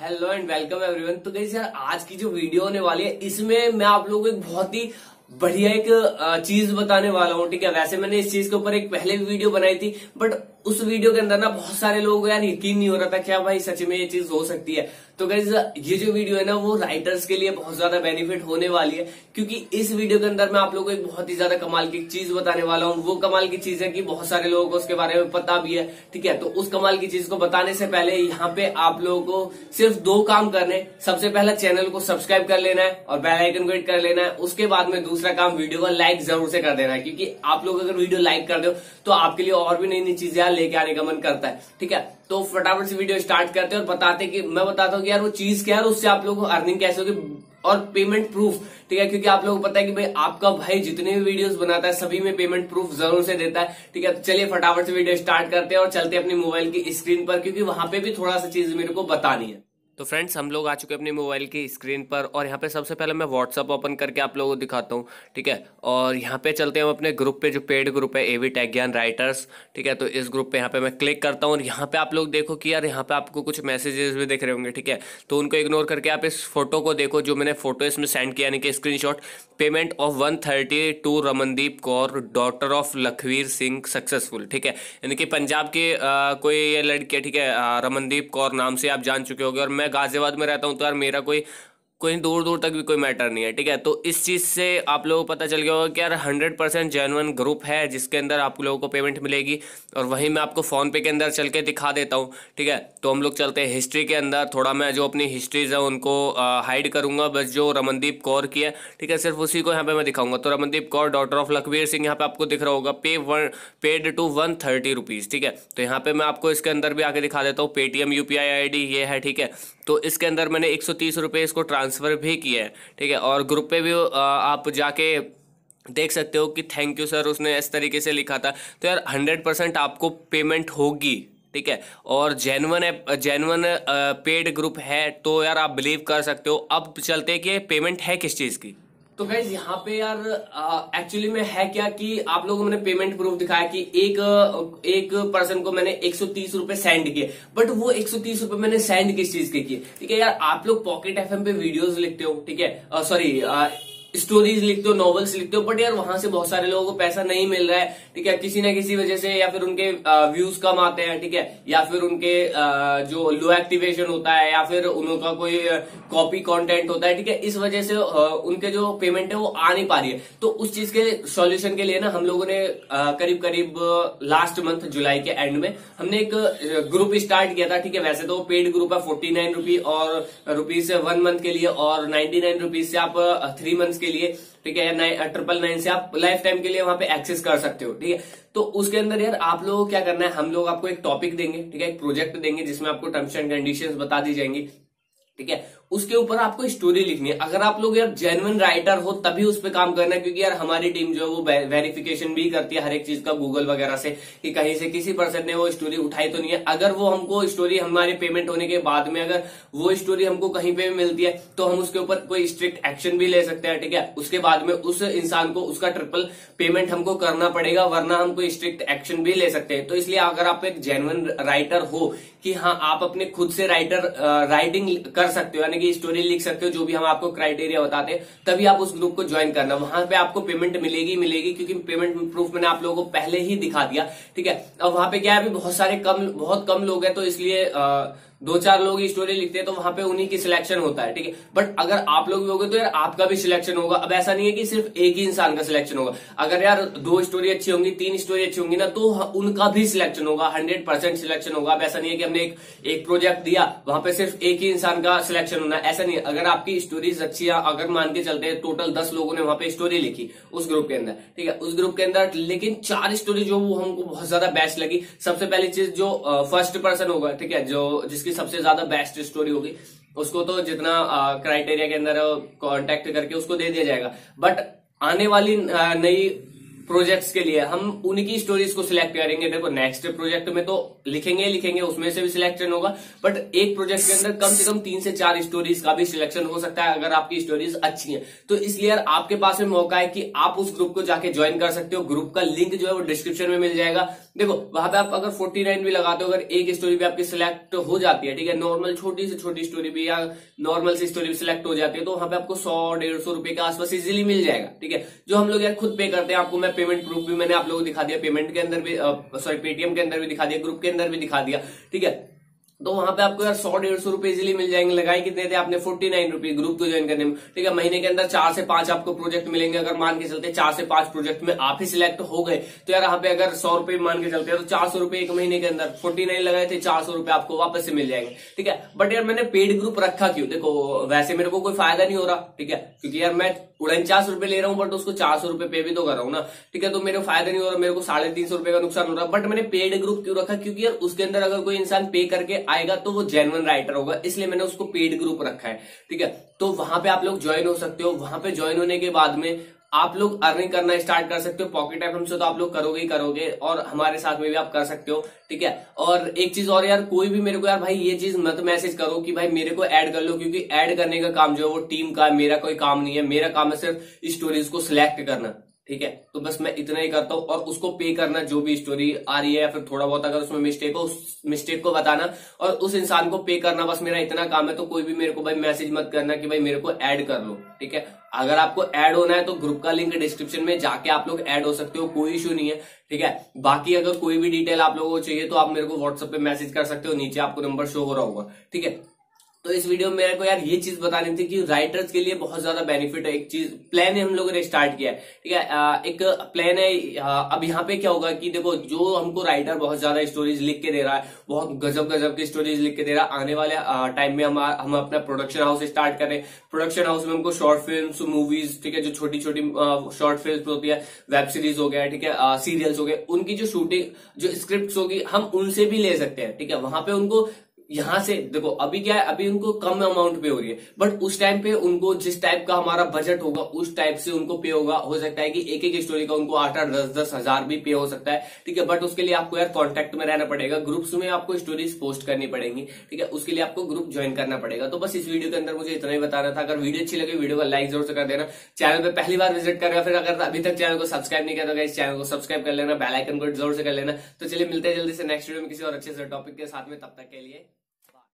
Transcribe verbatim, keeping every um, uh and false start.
Hello and welcome everyone. तो guys यार आज की जो वीडियो होने वाली है इसमें मैं आप लोगों को एक बहुत ही बढ़िया एक चीज बताने वाला हूँ। ठीक है, वैसे मैंने इस चीज के ऊपर एक पहले भी वीडियो बनाई थी, बट उस वीडियो के अंदर ना बहुत सारे लोगों को यार यकीन नहीं हो रहा था क्या भाई सच में ये चीज हो सकती है। तो गाइस ये जो वीडियो है ना वो राइटर्स के लिए बहुत ज्यादा बेनिफिट होने वाली है, क्योंकि इस वीडियो के अंदर मैं आप लोगों को एक बहुत ही ज्यादा कमाल की चीज बताने वाला हूँ। वो कमाल की चीज है कि बहुत सारे लोगों को उसके बारे में पता भी है। ठीक है, तो उस कमाल की चीज को बताने से पहले यहाँ पे आप लोगों को सिर्फ दो काम करने। सबसे पहला चैनल को सब्सक्राइब कर लेना है और बेल आइकन को हिट कर लेना है। उसके बाद में दूसरा काम वीडियो को लाइक जरूर से कर देना है, क्योंकि आप लोग अगर वीडियो लाइक कर दो तो आपके लिए और भी नई नई चीजें लेके आने का मन करता है। ठीक है, तो फटाफट से वीडियो स्टार्ट करते हैं और बताते कि मैं बताता हूँ कि यार वो चीज क्या है और उससे आप लोगों को अर्निंग कैसे होगी और पेमेंट प्रूफ। ठीक है, क्योंकि आप लोगों को पता है कि भाई आपका भाई जितने भी वीडियोस बनाता है सभी में पेमेंट प्रूफ जरूर से देता है। ठीक है, तो चलिए फटाफट से वीडियो स्टार्ट करते हैं और चलते हैं अपनी मोबाइल की स्क्रीन पर, क्योंकि वहां पे भी थोड़ा सा चीज मेरे को बतानी है। तो फ्रेंड्स हम लोग आ चुके हैं अपनी मोबाइल की स्क्रीन पर और यहाँ पे सबसे पहले मैं व्हाट्सअप ओपन करके आप लोगों को दिखाता हूँ। ठीक है, और यहाँ पे चलते हैं हम अपने ग्रुप पे, जो पेड ग्रुप है एवी टेक ज्ञान राइटर्स। ठीक है, तो इस ग्रुप पे यहाँ पे मैं क्लिक करता हूँ और यहाँ पे आप लोग देखो कि यार यहाँ पे आपको कुछ मैसेजेस भी दिख रहे होंगे। ठीक है, तो उनको इग्नोर करके आप इस फोटो को देखो जो मैंने फोटो इसमें सेंड किया, यानी कि screenshot. Payment of one thirty two Ramandeep Kaur daughter of Lakhvir Singh successful. ठीक है, यानी कि पंजाब की आ, कोई ये लड़की है। ठीक है, आ, रमनदीप कौर नाम से आप जान चुके होंगे और मैं गाजियाबाद में रहता हूँ तो यार मेरा कोई कोई दूर दूर तक भी कोई मैटर नहीं है। ठीक है, तो इस चीज़ से आप लोगों को पता चल गया होगा कि यार हंड्रेड परसेंट जेन्युइन ग्रुप है जिसके अंदर आप लोगों को पेमेंट मिलेगी। और वहीं मैं आपको फ़ोन पे के अंदर चल के दिखा देता हूँ। ठीक है, तो हम लोग चलते हैं हिस्ट्री के अंदर। थोड़ा मैं जो अपनी हिस्ट्रीज है उनको हाइड करूंगा, बस जो रमनदीप कौर की है ठीक है सिर्फ उसी को यहाँ पे मैं दिखाऊंगा। तो रमनदीप कौर डॉटर ऑफ लखवीर सिंह यहाँ पे आपको दिख रहा होगा, पे one paid to one thirty rupees. ठीक है, तो यहाँ पे मैं आपको इसके अंदर भी आके दिखा देता हूँ। Paytm U P I I D ये है। ठीक है, तो इसके अंदर मैंने एक सौ तीस रुपये इसको ट्रांसफ़र भी किया है। ठीक है, और ग्रुप पे भी आप जाके देख सकते हो कि थैंक यू सर उसने इस तरीके से लिखा था। तो यार हंड्रेड परसेंट आपको पेमेंट होगी। ठीक है, और जेन्युइन है, जेन्युइन पेड ग्रुप है, तो यार आप बिलीव कर सकते हो। अब चलते हैं कि पेमेंट है किस चीज़ की। तो गाइज यहाँ पे यार एक्चुअली में है क्या कि आप लोगों को मैंने पेमेंट प्रूफ दिखाया कि एक एक पर्सन को मैंने एक सौ तीस रुपए सेंड किए, बट वो एक सौ तीस रुपए मैंने सेंड किस चीज के किए। ठीक है यार, आप लोग पॉकेट एफएम पे वीडियोस लिखते हो। ठीक है, सॉरी स्टोरीज लिखते हो, नॉवेल्स लिखते हो, बट यार वहां से बहुत सारे लोगों को पैसा नहीं मिल रहा है। ठीक है, किसी ना किसी वजह से, या फिर उनके व्यूज कम आते हैं। ठीक है, या फिर उनके आ, जो लो एक्टिवेशन होता है, या फिर उनका कोई कॉपी कंटेंट होता है। ठीक है, इस वजह से आ, उनके जो पेमेंट है वो आ नहीं पा रही है। तो उस चीज के सॉल्यूशन के लिए ना हम लोगों ने आ, करीब करीब लास्ट मंथ जुलाई के एंड में हमने एक ग्रुप स्टार्ट किया था। ठीक है, वैसे तो पेड ग्रुप है फोर्टी नाइन रुपी और रुपीज वन मंथ के लिए, और नाइन्टी नाइन रुपीज से आप थ्री मंथ के लिए। ठीक है, ट्रिपल नाइन से आप लाइफ टाइम के लिए वहां पे एक्सेस कर सकते हो। ठीक है, तो उसके अंदर यार आप लोगों को क्या करना है, हम लोग आपको एक टॉपिक देंगे। ठीक है, एक प्रोजेक्ट देंगे जिसमें आपको टर्म्स एंड कंडीशंस बता दी जाएंगी। ठीक है, उसके ऊपर आपको स्टोरी लिखनी है। अगर आप लोग यार जेन्युइन राइटर हो तभी उस पर काम करना है, क्योंकि यार हमारी टीम जो है वो वेरिफिकेशन भी करती है हर एक चीज का गूगल वगैरह से कि कहीं से किसी पर्सन ने वो स्टोरी उठाई तो नहीं है। अगर वो हमको स्टोरी हमारी पेमेंट होने के बाद में अगर वो स्टोरी हमको कहीं पे भी मिलती है तो हम उसके ऊपर कोई स्ट्रिक्ट एक्शन भी ले सकते हैं। ठीक है, उसके बाद में उस इंसान को उसका ट्रिपल पेमेंट हमको करना पड़ेगा, वरना हम कोई स्ट्रिक्ट एक्शन भी ले सकते हैं। तो इसलिए अगर आप एक जेन्युइन राइटर हो कि हाँ आप अपने खुद से राइटर राइटिंग कर सकते हो, यानी कि स्टोरी लिख सकते हो, जो भी हम आपको क्राइटेरिया बताते हैं, तभी आप उस ग्रुप को ज्वाइन करना। वहां पे आपको पेमेंट मिलेगी मिलेगी क्योंकि पेमेंट प्रूफ मैंने आप लोगों को पहले ही दिखा दिया। ठीक है, और वहां पे क्या है, अभी बहुत सारे कम बहुत कम लोग हैं, तो इसलिए आ, दो चार लोग स्टोरी लिखते हैं तो वहां पे उन्हीं की सिलेक्शन होता है। ठीक है, बट अगर आप लोग भी होगे तो यार आपका भी सिलेक्शन होगा। अब ऐसा नहीं है कि सिर्फ एक ही इंसान का सिलेक्शन होगा। अगर यार दो स्टोरी अच्छी होंगी, तीन स्टोरी अच्छी होंगी ना, तो उनका भी सिलेक्शन होगा, हंड्रेड परसेंट सिलेक्शन होगा। अब ऐसा नहीं है कि हमने एक, एक प्रोजेक्ट दिया वहां पे सिर्फ एक ही इंसान का सिलेक्शन होना, ऐसा नहीं है। अगर आपकी स्टोरीज अच्छी है, अगर मान के चलते हैं टोटल दस लोगों ने वहां पे स्टोरी लिखी उस ग्रुप के अंदर। ठीक है, उस ग्रुप के अंदर लेकिन चार स्टोरी जो वो हमको बहुत ज्यादा बेस्ट लगी। सबसे पहली चीज जो फर्स्ट पर्सन होगा, ठीक है, जो जिसकी सबसे ज्यादा बेस्ट स्टोरी होगी उसको तो जितना क्राइटेरिया के अंदर कांटेक्ट करके उसको दे दिया जाएगा। बट आने वाली नई प्रोजेक्ट्स के लिए हम उनकी स्टोरीज को सिलेक्ट करेंगे। देखो नेक्स्ट प्रोजेक्ट में तो लिखेंगे लिखेंगे उसमें से भी सिलेक्शन होगा, बट एक प्रोजेक्ट के अंदर कम से कम तीन से चार स्टोरीज का भी सिलेक्शन हो सकता है अगर आपकी स्टोरीज अच्छी हैं। तो इसलिए यार आपके पास में मौका है कि आप उस ग्रुप को जाके ज्वाइन कर सकते हो। ग्रुप का लिंक जो है वो डिस्क्रिप्शन में मिल जाएगा। देखो वहां पे आप अगर फोर्टी नाइन भी लगाते हो, अगर एक स्टोरी भी आपकी सिलेक्ट हो जाती है, ठीक है, नॉर्मल छोटी से छोटी स्टोरी भी या नॉर्मल सी स्टोरी भी सिलेक्ट हो जाती है, तो वहां पे आपको सौ डेढ़ सौ रुपए के आसपास इजीली मिल जाएगा। ठीक है, जो हम लोग यार खुद पे करते हैं। आपको मैं पेमेंट प्रूफ भी मैंने आप लोगों को दिखा दिया, पेमेंट के अंदर भी सॉरी पेटीएम के अंदर भी दिखा दिया, ग्रुप के अंदर भी दिखा दिया। ठीक है, तो वहां पे आपको यार सौ डेढ़ सौ रुपए इजीली मिल जाएंगे। लगाए कितने थे आपने? फोर्टी नाइन रुपीज ग्रुप को ज्वाइन करने में। ठीक है, महीने के अंदर चार से पांच आपको प्रोजेक्ट मिलेंगे। अगर मान के चलते चार से पांच प्रोजेक्ट में आप ही सिलेक्ट हो गए तो यार यहाँ पे अगर सौ रुपए मान के चलते हैं तो चार सौ रुपए एक महीने के अंदर, फोर्टी नाइन लगाए थे, चार सौ रुपए आपको वापस से मिल जाएंगे। ठीक है, बट यार मैंने पेड ग्रुप रखा क्यों? देखो वैसे मेरे को कोई फायदा नहीं हो रहा। ठीक है, क्योंकि यार मैं उनचास रुपए ले रहा हूँ बट उसको चार सौ रुपए पे भी तो कर रहा हूँ ना। ठीक है, तो मेरे को फायदा नहीं हो रहा, मेरे को साढ़े तीन सौ रुपए का नुकसान हो रहा। बट मैंने पेड ग्रुप क्यों रखा? क्योंकि यार उसके अंदर अगर कोई इंसान पे करके आएगा तो वो जेन्युइन राइटर होगा, इसलिए मैंने उसको पेड ग्रुप रखा है। ठीक है, तो वहां पे आप लोग ज्वाइन हो सकते हो। वहां पे ज्वाइन होने के बाद में आप लोग अर्निंग करना स्टार्ट कर सकते हो। पॉकेट एफएम से तो आप लोग करोगे ही करोगे और हमारे साथ में भी आप कर सकते हो। ठीक है, और एक चीज और यार, कोई भी मेरे को यार भाई ये चीज मत मैसेज करो कि भाई मेरे को ऐड कर लो, क्योंकि ऐड करने का काम जो है वो टीम का है, मेरा कोई काम नहीं है। मेरा काम है सिर्फ स्टोरीज को सिलेक्ट करना। ठीक है, तो बस मैं इतना ही करता हूँ और उसको पे करना, जो भी स्टोरी आ रही है या फिर थोड़ा बहुत अगर उसमें मिस्टेक हो उस मिस्टेक को बताना और उस इंसान को पे करना, बस मेरा इतना काम है। तो कोई भी मेरे को भाई मैसेज मत करना कि भाई मेरे को ऐड कर लो। ठीक है, अगर आपको ऐड होना है तो ग्रुप का लिंक डिस्क्रिप्शन में जाके आप लोग ऐड हो सकते हो, कोई इशू नहीं है। ठीक है, बाकी अगर कोई भी डिटेल आप लोगों को चाहिए तो आप मेरे को व्हाट्सएप पे मैसेज कर सकते हो, नीचे आपको नंबर शो हो रहा होगा। ठीक है, तो इस वीडियो में मेरे को यार ये चीज बतानी थी कि राइटर्स के लिए बहुत ज्यादा बेनिफिट है। एक चीज प्लान है हम लोगों ने स्टार्ट किया है। ठीक है, एक प्लान है। अब यहाँ पे क्या होगा कि देखो जो हमको राइटर बहुत ज्यादा स्टोरीज लिख के दे रहा है, बहुत गजब गजब की स्टोरीज लिख के दे रहा है, आने वाले टाइम में हम हम अपना प्रोडक्शन हाउस स्टार्ट करें। प्रोडक्शन हाउस में हमको शॉर्ट फिल्म, मूवीज, ठीक है, जो छोटी छोटी शॉर्ट फिल्म होती है, वेब सीरीज हो गया, ठीक है, सीरियल्स हो गए, उनकी जो शूटिंग, जो स्क्रिप्ट होगी, हम उनसे भी ले सकते हैं। ठीक है, वहां पे उनको यहां से देखो अभी क्या है, अभी उनको कम अमाउंट पे हो रही है, बट उस टाइम पे उनको जिस टाइप का हमारा बजट होगा उस टाइप से उनको पे होगा। हो सकता है कि एक एक स्टोरी का उनको आठ आठ दस दस हजार भी पे हो सकता है। ठीक है, बट उसके लिए आपको यार कांटेक्ट में रहना पड़ेगा, ग्रुप्स में आपको स्टोरीज पोस्ट करनी पड़ेंगी। ठीक है, उसके लिए आपको ग्रुप ज्वाइन करना पड़ेगा। तो बस इस वीडियो के अंदर मुझे इतना ही बताना था। अगर वीडियो अच्छी लगे वीडियो को लाइक जरूर से कर देना। चैनल पे पहली बार विजिट कर रहे हो, फिर अगर अभी तक चैनल को सब्सक्राइब नहीं किया तो इस चैनल को सब्सक्राइब कर लेना, बेल आइकन को जरूर से कर लेना। तो चलिए मिलते हैं जल्दी से नेक्स्ट वीडियो में किसी और अच्छे से टॉपिक के साथ में, तब तक के लिए